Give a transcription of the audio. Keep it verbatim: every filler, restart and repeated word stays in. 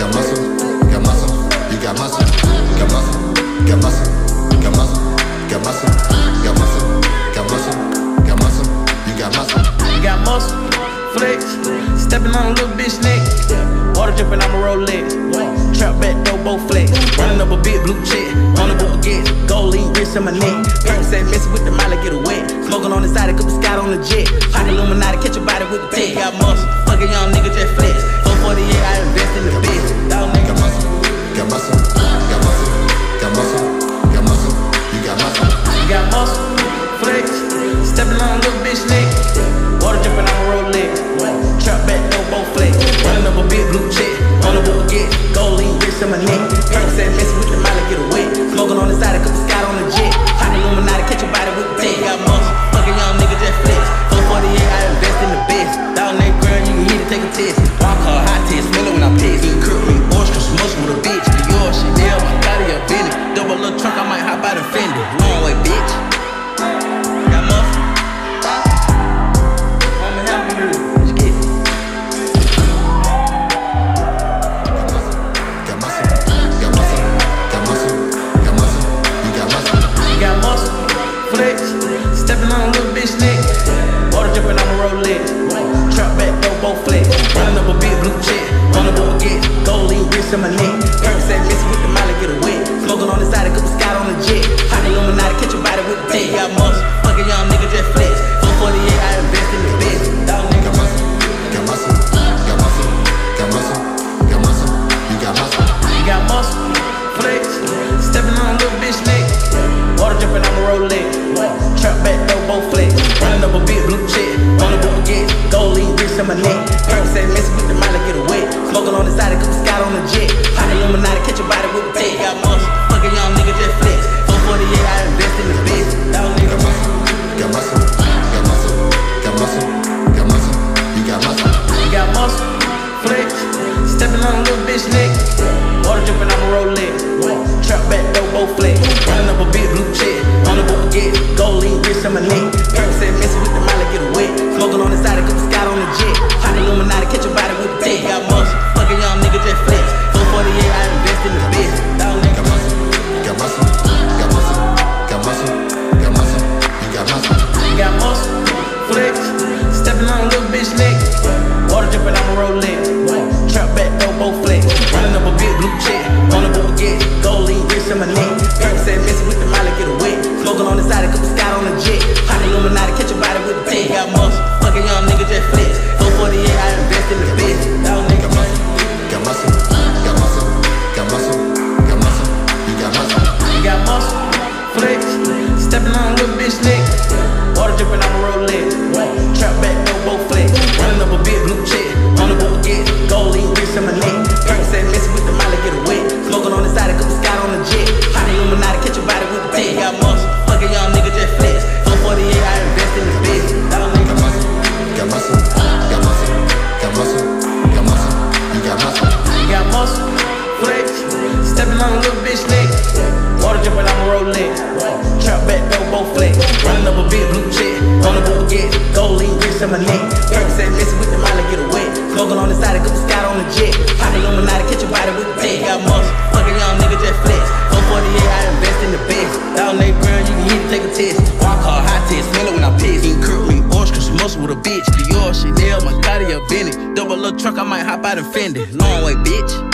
got muscle, got muscle, you got muscle, got muscle, got muscle, got muscle, got muscle, got muscle, got muscle, got muscle, you got muscle. You got muscle, flex, stepping on a little bitch neck. Water dripping, I'm a Rolex. Trap back, though, both flex. Running up a big blue check, on the book again. Gold lean wrist on my neck. Parents say messing with the molly, get a wet. Smoking on the side, cup of Scott on the jet. Pocket Illuminati, catch your body with the tech. Got muscle, fucking young nigga, just flex. four forty-eight, I invest in the bitch. Dog nigga, got muscle, got muscle, got muscle, got muscle, got muscle, you got muscle. You got muscle, flex, stepping on a little bitch neck. Water dripping, I'm a Rolex. Trap back, though, both flex. Running up a big blue check, on the book again. Gold lean wrist on my neck. Parents say messing with the molly, get a wet. Smoking on the side, cup of Scott on the jet. Pocket Illuminati, catch your body with the tech. Got muscle, fucking young nigga, just flex. four forty-eight, I invest in the best. Dog name girl, you can hit it, take a test. Walk her, high test, smell it when I piss. Eat curl me, orange, cause muscle with a bitch. Dior, Chanel, my body a Bentley. Double little trunk, I might hop out and fender. Long way, bitch. Got muscle. I'ma help you do it. Let's get it. Got muscle, got muscle, got muscle, got muscle, you got muscle. You got muscle, flex, stepping on a little bitch neck. Water dripping, I'm a Rolex. Trap back, though, both flex. Running up a big blue check, on the book again. Gold lean wrist on my neck. Parents say messing with the molly, get a wet. Smoking on the side, cup of Scott on the jet. Pocket Illuminati, catch your body with the tech. Got muscle, fucking young nigga, just flex. four forty-eight, I invest in the bitch. Dog nigga, Got muscle, got muscle, got muscle, got muscle, got muscle, you got muscle. you got muscle, flex, stepping on a little bitch neck. Water dripping, I'm a Rolex. Trap back, though, both flex. Running up a big blue check, on the book again. Gold lean wrist on my neck. Parents say messing with the molly, get a wet. Smoking on the side, cup of Scott on the jet. Pocket Illuminati, catch your body with the tech. Got muscle, fucking young nigga, just flex. four forty-eight, I invest in the bitch. Dog nigga, Got muscle, got muscle, got muscle, got muscle, you got muscle. you got muscle, flex, stepping on a little bitch neck. Water dripping, I'm a Rolex. Trap back, though, both flex. Running up a big blue check, on the book again. Gold lean wrist on my neck. Parents say messing with the molly, get a wet. Smoking on the side, cup of Scott on the jet. Pocket Illuminati, catch your body with the tech. Got muscle, fucking young nigga, just flex. four forty-eight, I invest in the bitch. Dog nigga, Got muscle, got muscle, got muscle, got muscle, got muscle, you got muscle. you got muscle, flex, stepping on a little bitch neck. Water dripping, I'm a Rolex. Trap back, though, both flex. Running up a big blue check, on the book again. Gold lean wrist on my neck. Parents say messing with the molly, get a wet. Smoking on the side, cup of Scott on the jet. Pocket Illuminati, catch your body with the tech. Got muscle, fucking young nigga, just flex. four forty-eight, I invest in the bitch. Dog nigga, Got muscle, got muscle, got muscle, got muscle, you got muscle. you got muscle, flex, stepping on a little bitch neck. Water dripping, I'm a Rolex. Trap back, though, both flex. Running up a big blue check, on the book again. Gold lean wrist on my neck. Parents say messing with the molly, get a wet. Smoking on the side, cup of Scott on the jet. Pocket Illuminati, catch your body with the tech. Got muscle, fucking young nigga, just flex. four forty-eight, I invest in the bitch. Dog nigga, Got muscle, got muscle, got muscle, got muscle, you got muscle. you got muscle, flex, stepping on a little bitch neck. Water dripping, I'm a Rolex. Trap back, though, both flex. Running up a big blue check, on the book again. Gold lean wrist on my neck. Parents say messing with the molly, get a wet. Smoking on the side, cup of Scott on the jet. Pocket Illuminati, catch your body with the tech. Got muscle, fucking young nigga, just flex. four forty-eight, I invest in the best. Dog name girl, you can hit it, take a test. Walk her, high test, smell it when I piss. Eat curl me, orange, cause muscle with a bitch. Dior, Chanel, my body a Bentley. Double little truck, I might hop out and fender. Long way, bitch.